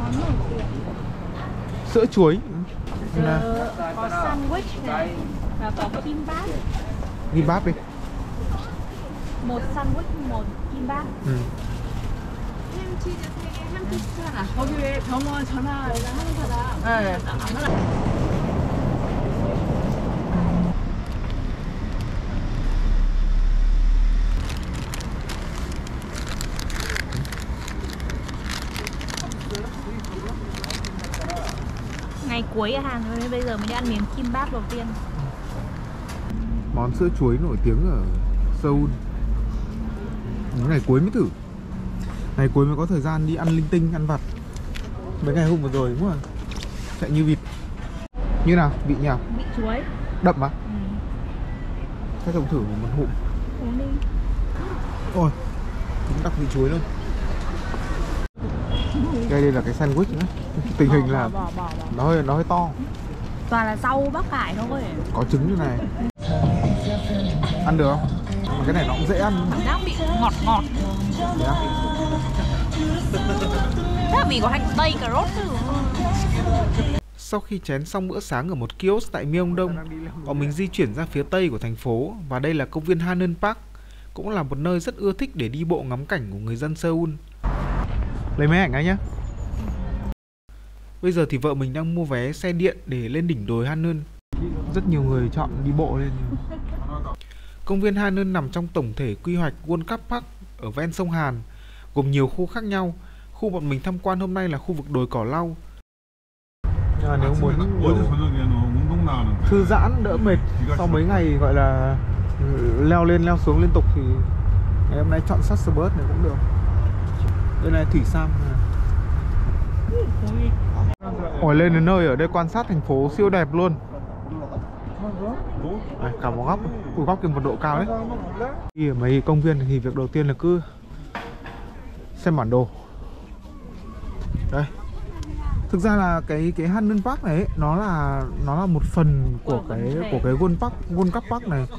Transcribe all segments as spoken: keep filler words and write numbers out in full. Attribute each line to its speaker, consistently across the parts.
Speaker 1: Món nổi tiếng.
Speaker 2: Sữa chuối.
Speaker 1: Giờ có sandwich này và có kimbap.
Speaker 2: Kimbap đi.
Speaker 1: Một sandwich, một kimbap.
Speaker 2: Ừ.
Speaker 1: 햄치즈 세 개, 한 피스 하나. 거기 왜 병원 전화하는 사람? 네. 안 받아. Ngày cuối ở Hàn rồi, bây giờ mới đi ăn miếng kimbap đầu tiên.
Speaker 2: Món sữa chuối nổi tiếng ở Seoul. Ngày cuối mới thử. Ngày cuối mới có thời gian đi ăn linh tinh, ăn vặt. Mấy ngày hôm vừa rồi đúng rồi. Chạy như vịt. Như nào? Vị nhỉ?
Speaker 1: Vị chuối.
Speaker 2: Đậm á?
Speaker 1: Ừ.
Speaker 2: Thế trông thử một hụm.
Speaker 1: Uống đi.
Speaker 2: Ôi, cũng đặc vị chuối luôn. Đây, đây là cái sandwich nữa. Tình hình là
Speaker 1: bỏ, bỏ, bỏ, bỏ.
Speaker 2: nó hơi nó hơi to.
Speaker 1: Toàn là rau bắp cải thôi.
Speaker 2: Có trứng như này. Ăn được không? Cái này nó cũng dễ ăn.
Speaker 1: Cảm giác bị ngọt ngọt.
Speaker 2: Đấy à?
Speaker 1: Thế là vì có hành tây, cà rốt chứ.
Speaker 2: Sau khi chén xong bữa sáng ở một kiosk tại Myeongdong, bọn mình di chuyển ra phía tây của thành phố và đây là công viên Haneul Park, cũng là một nơi rất ưa thích để đi bộ ngắm cảnh của người dân Seoul. Lấy mấy ảnh ấy nhá. Bây giờ thì vợ mình đang mua vé xe điện để lên đỉnh đồi Haneul. Rất nhiều người chọn đi bộ lên. Công viên Haneul nằm trong tổng thể quy hoạch World Cup Park ở ven sông Hàn, gồm nhiều khu khác nhau. Khu bọn mình tham quan hôm nay là khu vực đồi cỏ lau. À, nếu muốn thư giãn đỡ mệt sau mấy ngày gọi là leo lên leo xuống liên tục thì ngày hôm nay chọn Satsubus này cũng được. Đây này thủy sam. Ôi, lên đến nơi ở đây quan sát thành phố siêu đẹp luôn. À, cả một góc, một góc kia một độ cao đấy. Đi ở mấy công viên thì việc đầu tiên là cứ xem bản đồ. Đây. Thực ra là cái cái Haneul Park này ấy, nó là nó là một phần của cái của cái World Park, World Cup Park này.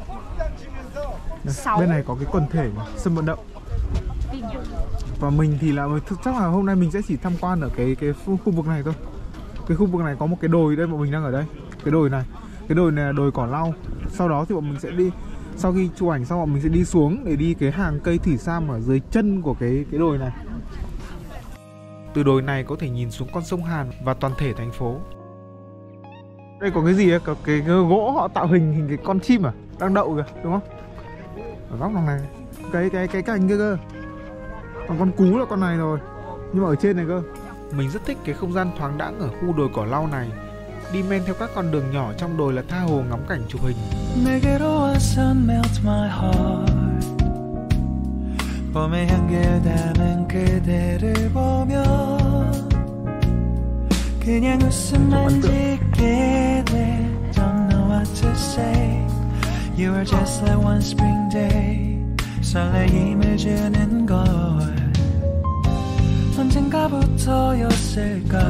Speaker 2: Đây, bên này có cái quần thể sân vận động. Và mình thì là thực chắc là hôm nay mình sẽ chỉ tham quan ở cái cái khu, khu vực này thôi. Cái khu vực này có một cái đồi đây, bọn mình đang ở đây. Cái đồi này, cái đồi này là đồi cỏ lau. Sau đó thì bọn mình sẽ đi, sau khi chụp ảnh xong bọn mình sẽ đi xuống để đi cái hàng cây thủy sam ở dưới chân của cái cái đồi này. Từ đồi này có thể nhìn xuống con sông Hàn và toàn thể thành phố. Đây có cái gì ấy, có cái, cái gỗ họ tạo hình hình cái con chim à, đang đậu kìa, đúng không? Ở góc này, cái cái cái cành kia cơ. Còn con cú là con này rồi, nhưng mà ở trên này cơ. Mình rất thích cái không gian thoáng đãng ở khu đồi cỏ lau này. Đi men theo các con đường nhỏ trong đồi là tha hồ ngắm cảnh chụp hình. 봄의 향기를 담은 그대를 보며 그냥 웃음만 짓게 돼 Don't know what to say You are just like one spring day 설레임을 주는 걸 언젠가부터였을까.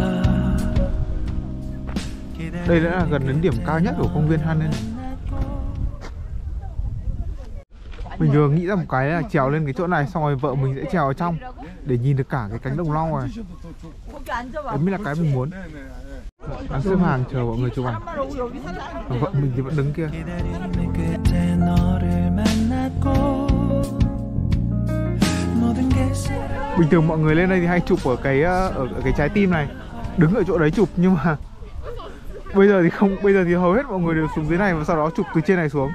Speaker 2: Đây đã là gần đến điểm cao nhất của công viên Haneul. Mình vừa nghĩ ra một cái là trèo lên cái chỗ này, xong rồi vợ mình sẽ trèo ở trong để nhìn được cả cái cánh đồng lau này. Đấy mới là cái mình muốn. Đang xếp hàng chờ mọi người chụp ảnh. Còn vợ mình thì vẫn đứng kia. Bình thường mọi người lên đây thì hay chụp ở cái ở cái trái tim này, đứng ở chỗ đấy chụp, nhưng mà bây giờ thì không, bây giờ thì hầu hết mọi người đều xuống dưới này và sau đó chụp từ trên này xuống.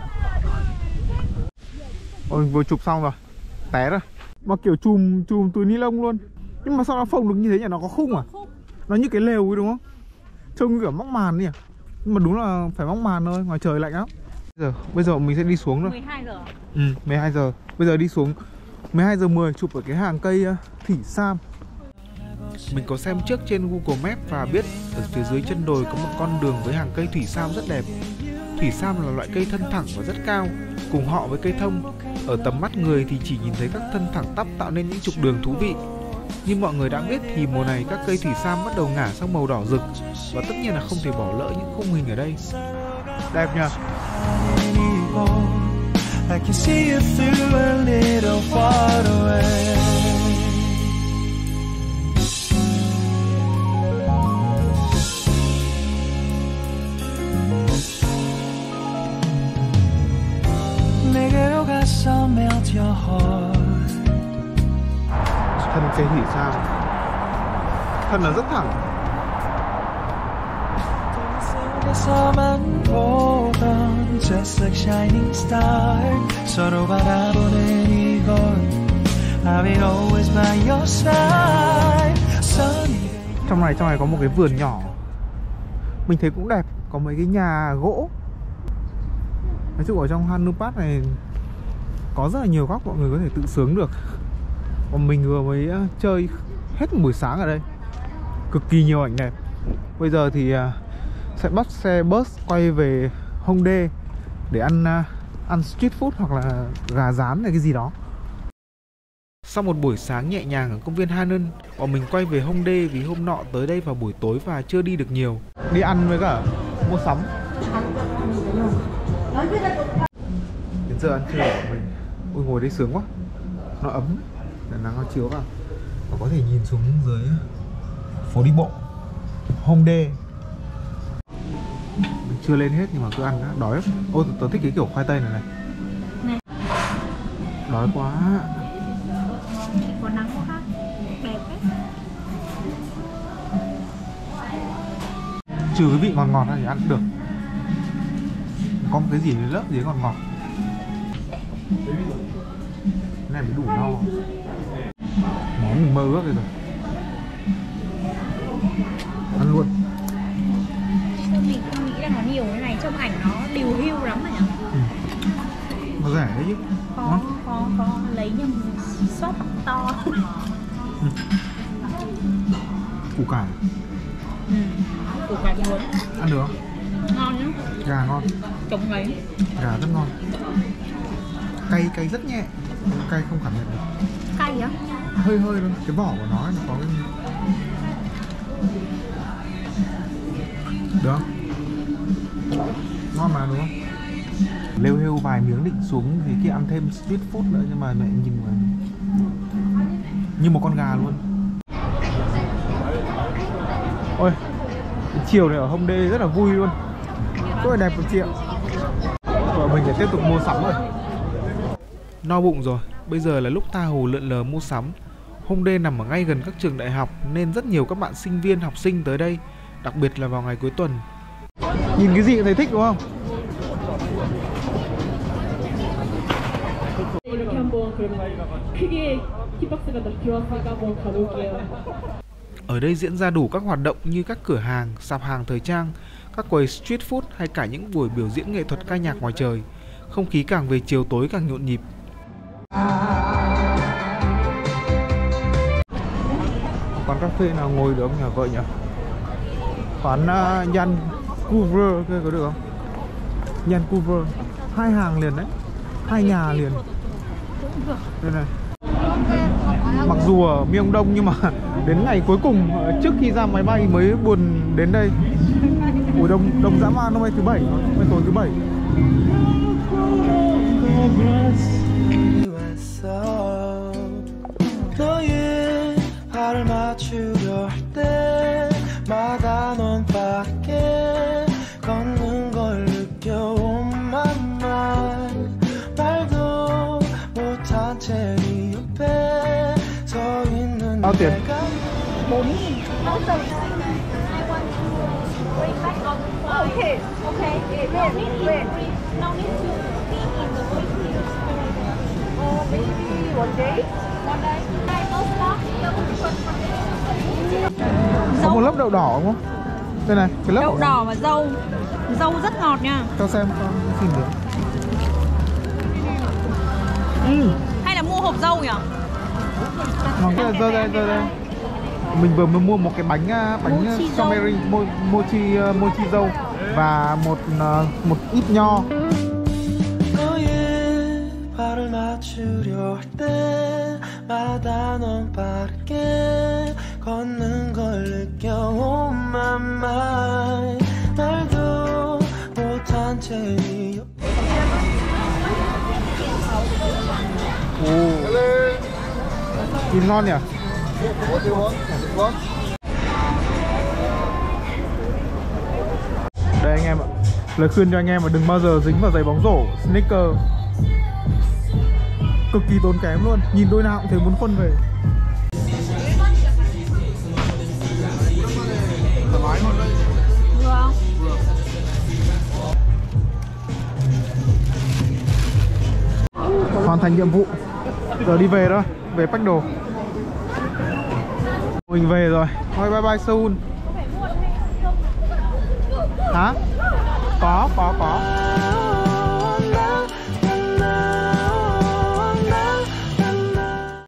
Speaker 2: Ôi, vừa chụp xong rồi, té rồi. Mà kiểu chùm chùm túi ni lông luôn. Nhưng mà sao nó phồng được như thế nhỉ? Nó có khung à? Nó như cái lều ấy đúng không? Trông như kiểu móc màn nhỉ? Nhưng mà đúng là phải móc màn thôi, ngoài trời lạnh lắm. Bây giờ, bây giờ mình sẽ đi xuống rồi.
Speaker 1: mười hai giờ.
Speaker 2: Ừ, mười hai giờ. Bây giờ đi xuống mười hai giờ mười chụp ở cái hàng cây uh, thủy sam. Mình có xem trước trên Google Maps và biết ở phía dưới chân đồi có một con đường với hàng cây thủy sam rất đẹp. Thủy sam là loại cây thân thẳng và rất cao, cùng họ với cây thông. Ở tầm mắt người thì chỉ nhìn thấy các thân thẳng tắp tạo nên những trục đường thú vị. Như mọi người đã biết thì mùa này các cây thủy sam bắt đầu ngả sang màu đỏ rực, và tất nhiên là không thể bỏ lỡ những khung hình ở đây. Đẹp nhỉ? I can see you through a little far away.
Speaker 3: heart.
Speaker 2: Thân cây thì sao? Thân là rất thẳng.
Speaker 3: 속에서만 보던 just like shining star 서로 바라보는 이곳 I will always by your side. Sunny.
Speaker 2: Trong này trong này có một cái vườn nhỏ. Mình thấy cũng đẹp, có mấy cái nhà gỗ. Nói chung ở trong Haneul Pass này có rất là nhiều góc mọi người có thể tự sướng được. Còn mình vừa mới chơi hết một buổi sáng ở đây, cực kỳ nhiều ảnh đẹp. Bây giờ thì sẽ bắt xe bus quay về Hongdae để ăn ăn street food hoặc là gà rán hay cái gì đó. Sau một buổi sáng nhẹ nhàng ở công viên Haneul, bọn mình quay về Hongdae vì hôm nọ tới đây vào buổi tối và chưa đi được nhiều. Đi ăn với cả mua sắm. Đến giờ ăn trưa của bọn mình. Ôi ngồi đây sướng quá. Nó ấm, để nắng nó chiếu vào. Và có thể nhìn xuống dưới phố đi bộ Hongdae. Mình chưa lên hết nhưng mà cứ ăn đã, đói lắm. Ôi tớ thích cái kiểu khoai tây này này.
Speaker 1: Này.
Speaker 2: Đói quá.
Speaker 1: Có nắng quá ha. Đẹp đấy.
Speaker 2: Trừ cái vị ngọt ngọt này thì ăn cũng được. Có một cái gì lớp gì ngọt ngọt. Cái này mới đủ no. Món mình mơ ước rồi rồi. Ăn luôn.
Speaker 1: Mình không nghĩ là nó nhiều cái này, trong ảnh nó điều hưu lắm rồi nhỉ?
Speaker 2: Ừ. Nó rẻ đấy chứ.
Speaker 1: Có, có, có lấy nhầm shop to.
Speaker 2: Ừ. Củ cải.
Speaker 1: Ừ. Củ cải nướng.
Speaker 2: Ăn được không?
Speaker 1: Ngon nhá.
Speaker 2: Gà ngon.
Speaker 1: Trống lấy.
Speaker 2: Gà rất ngon. Cay cay rất nhẹ. Cay không cảm nhận được.
Speaker 1: Cay á?
Speaker 2: Hơi hơi thôi. Cái vỏ của nó nó có cái... Được không? Ngon mà đúng không? Lêu hêu vài miếng định xuống thì kia ăn thêm street food nữa nhưng mà mẹ nhìn mà như một con gà luôn. Ôi, cái chiều này ở Hongdae rất là vui luôn. Rất là đẹp một triệu. Và mình phải tiếp tục mua sắm rồi. No bụng rồi, bây giờ là lúc tha hồ lượn lờ mua sắm. Hongdae nằm ở ngay gần các trường đại học nên rất nhiều các bạn sinh viên, học sinh tới đây, đặc biệt là vào ngày cuối tuần. Nhìn cái gì cũng thấy thích đúng không? Ở đây diễn ra đủ các hoạt động như các cửa hàng, sạp hàng thời trang, các quầy street food hay cả những buổi biểu diễn nghệ thuật ca nhạc ngoài trời. Không khí càng về chiều tối càng nhộn nhịp. Quán cà phê nào ngồi được không nhờ vợ nhỉ? Quán uh, Jan Cover kia có được không? Jan Cover hai hàng liền đấy, hai nhà liền. Đây này. Mặc dù ở Miêng Đông nhưng mà đến ngày cuối cùng trước khi ra máy bay mới buồn đến đây. Ủa đông đông dã man hôm nay thứ bảy, hôm nay tối thứ bảy. Bao tiền?
Speaker 1: bốn nghìn. Okay, okay. Wait, wait. No need to be in the waiting. Oh, maybe one day. One day.
Speaker 2: Có một lớp đậu đỏ đúng không? Đây này, cái lớp
Speaker 1: đậu đỏ và dâu. Dâu rất ngọt nha.
Speaker 2: Cho xem con xin được. Ừ.
Speaker 1: Hay là mua hộp dâu nhỉ?
Speaker 2: Ngon cái là dơ đây, dơ đây. Mình vừa mới mua một cái bánh bánh mochi strawberry, mo, mochi mochi dâu và một một ít nho. Ồ, nhìn ngon nhỉ? Đây anh em ạ, lời khuyên cho anh em là đừng bao giờ dính vào giày bóng rổ sneaker. cực kỳ tốn kém luôn, nhìn đôi nào cũng thấy muốn khuân về. Thoải mái luôn đấy.
Speaker 1: Được không?
Speaker 2: Hoàn thành nhiệm vụ. Giờ đi về thôi, về pack đồ. Mình về rồi. Thôi bye bye Seoul.
Speaker 1: Có phải muộn hay không?
Speaker 2: Hả? Có, có, có.